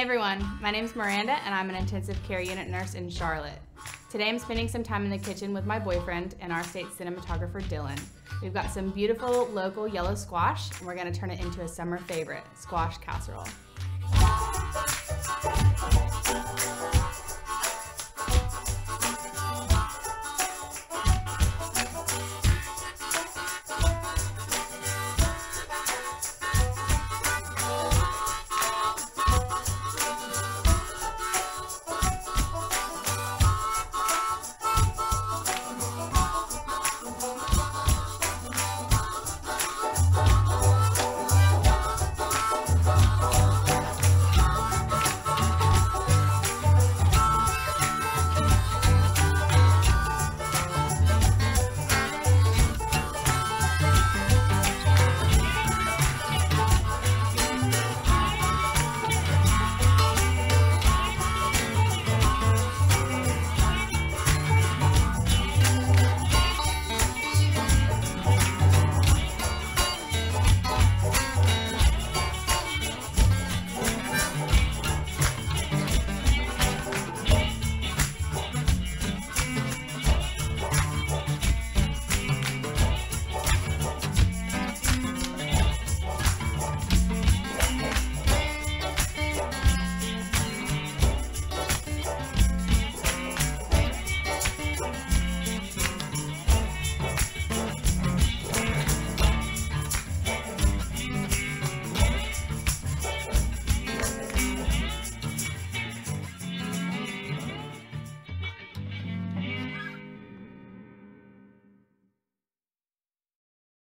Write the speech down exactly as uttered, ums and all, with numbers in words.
everyone, my name is Miranda and I'm an intensive care unit nurse in Charlotte. Today I'm spending some time in the kitchen with my boyfriend and our state cinematographer Dylan. We've got some beautiful local yellow squash and we're going to turn it into a summer favorite, squash casserole.